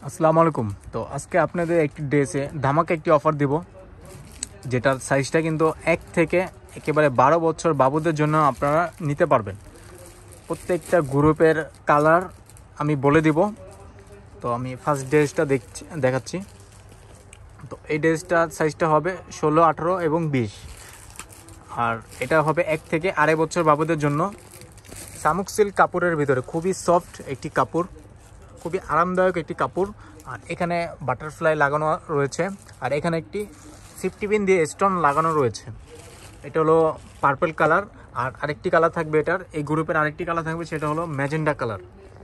আসসালামু আলাইকুম। তো আজকে আপনাদের একটি ড্রেসে ধামাকা একটি অফার দিব, যেটার সাইজটা কিন্তু 1 থেকে একেবারে 12 বছর বাবুদের জন্য আপনারা নিতে পারবেন। প্রত্যেকটা গ্রুপের কালার আমি বলে দিব। তো আমি ফার্স্ট ড্রেসটা দেখাচ্ছি। তো এই ড্রেসটার সাইজটা হবে 16, 18 এবং 20, আর এটা হবে 1 থেকে 2.5 বছর বাবুদের জন্য। শামুক সিল্ক কাপড়ের ভিতরে খুবই সফট একটি কাপড়, খুবই আরামদায়ক একটি কাপড়। আর এখানে বাটারফ্লাই লাগানো রয়েছে, আর এখানে একটি সেফটি পিন দিয়ে স্টোন লাগানো রয়েছে। এটা হলো পার্পল কালার। আর আরেকটি কালার থাকবে এটার, এই গ্রুপের আরেকটি কালার থাকবে, সেটা হলো ম্যাজেন্ডা কালার।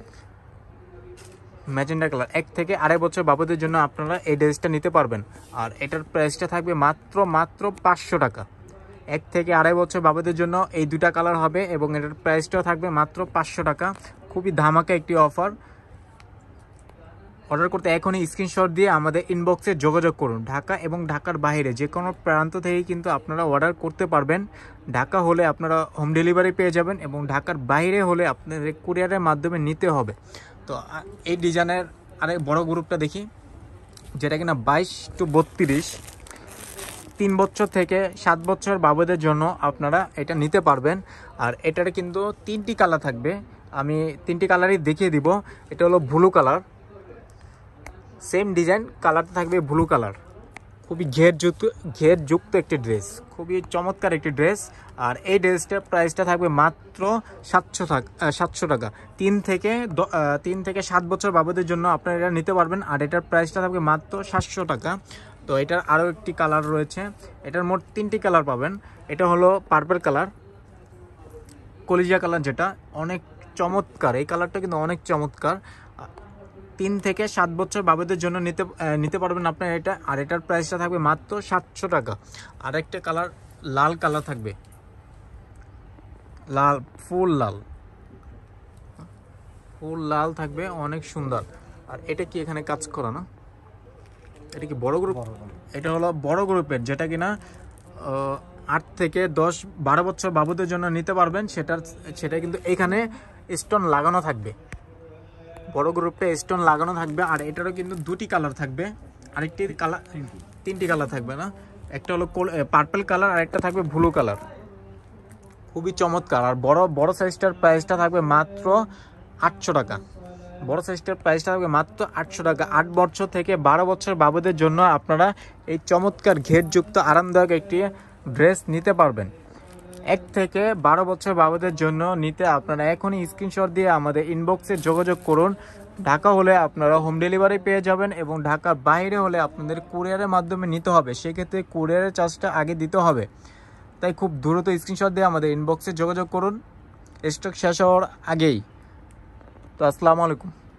1 থেকে 2.5 বছর বাবুদের জন্য আপনারা এই ড্রেসটা নিতে পারবেন। আর এটার প্রাইসটা থাকবে মাত্র 500 টাকা। 1 থেকে 2.5 বছর বাবুদের জন্য এই দুটা কালার হবে এবং এটার প্রাইসটাও থাকবে মাত্র 500 টাকা। খুবই ধামাকা একটি অফার। অর্ডার করতে এখনই স্ক্রিনশট দিয়ে আমাদের ইনবক্সে যোগাযোগ করুন। ঢাকা এবং ঢাকার বাইরে যে কোনো প্রান্ত থেকেই কিন্তু আপনারা অর্ডার করতে পারবেন। ঢাকা হলে আপনারা হোম ডেলিভারি পেয়ে যাবেন এবং ঢাকার বাইরে হলে আপনাদের কুরিয়ারের মাধ্যমে নিতে হবে। তো এই ডিজাইনের আরেক বড় গ্রুপটা দেখি, যেটা কিনা 22 to 32, 3 বছর থেকে 7 বছর বাবুদের জন্য আপনারা এটা নিতে পারবেন। আর এটার কিন্তু 3টি কালার থাকবে, আমি 3টি কালারই দেখিয়ে দিব। এটা হলো ব্লু কালার, সেম ডিজাইন, কালারটা থাকবে ব্লু কালার। খুবই ঘেরযুক্ত একটি ড্রেস, খুবই চমৎকার একটি ড্রেস। আর এই ড্রেসটার প্রাইসটা থাকবে মাত্র 700 টাকা। 3 থেকে 7 বছর বাবুদের জন্য আপনারা এটা নিতে পারবেন। আর এটার প্রাইসটা থাকবে মাত্র 700 টাকা। তো এটার আরও একটি কালার রয়েছে, এটার মোট 3টি কালার পাবেন। এটা হলো পার্পল কালার, কলিজা কালার, যেটা অনেক চমৎকার। এই কালারটা কিন্তু অনেক চমৎকার। 3 থেকে 7 বছর বাবুদের জন্য নিতে পারবেন আপনার এটা। আর এটার প্রাইসটা থাকবে মাত্র 700 টাকা। আর একটা কালার লাল কালার থাকবে, লাল, ফুল লাল থাকবে, অনেক সুন্দর। আর এটা কি এখানে কাজ করা না? এটা কি বড় গ্রুপ? এটা হলো বড় গ্রুপের, যেটা কিনা 8 থেকে 10, 12 বছর বাবুদের জন্য নিতে পারবেন। সেটা কিন্তু এখানে স্টোন লাগানো থাকবে, বড় গ্রুপে স্টোন লাগানো থাকবে। আর এটারও কিন্তু 2টি কালার থাকবে, আরেকটি কালার, 3টি কালার থাকবে না, একটা হলো পার্পল কালার আর একটা থাকবে ব্লু কালার। খুবই চমৎকার। আর বড় সাইজটার প্রাইসটা থাকবে মাত্র 800 টাকা। বড় সাইজটার প্রাইসটা থাকবে মাত্র 800 টাকা। 8 বছর থেকে 12 বছর বাবুদের জন্য আপনারা এই চমৎকার ঘেরযুক্ত আরামদায়ক একটি ড্রেস নিতে পারবেন। 1 থেকে 12 বছর বাবুদের জন্য নিতে আপনারা এখনই স্ক্রিনশট দিয়ে আমাদের ইনবক্সে যোগাযোগ করুন। ঢাকা হলে আপনারা হোম ডেলিভারি পেয়ে যাবেন এবং ঢাকার বাইরে হলে আপনাদের কুরিয়ারের মাধ্যমে নিতে হবে। সেক্ষেত্রে কুরিয়ারের চার্জটা আগে দিতে হবে। তাই খুব দ্রুত স্ক্রিনশট দিয়ে আমাদের ইনবক্সে যোগাযোগ করুন, স্টক শেষ হওয়ার আগেই। তো আসসালামু আলাইকুম।